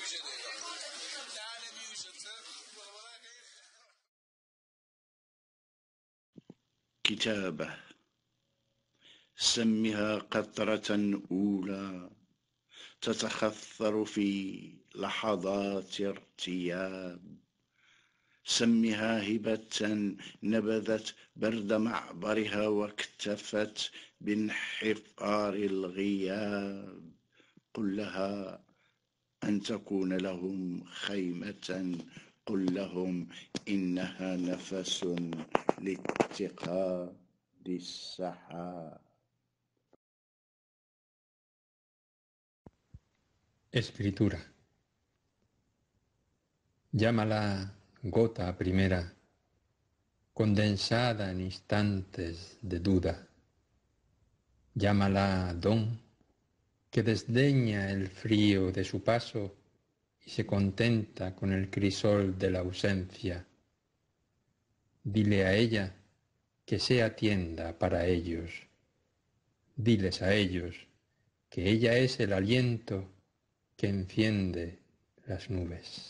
كتابة سمها قطرة أولى تتخثر في لحظات ارتياب، سمها هبة نبذت برد معبرها واكتفت بانحفار الغياب، قل لها أن تكون لهم خيمة، قل لهم إنها نفس لاتقاد السحاب. Escritura. Llámala gota primera, condensada en instantes de duda. Llámala don, que desdeña el frío de su paso y se contenta con el crisol de la ausencia. Dile a ella que sea tienda para ellos. Diles a ellos que ella es el aliento que enciende las nubes.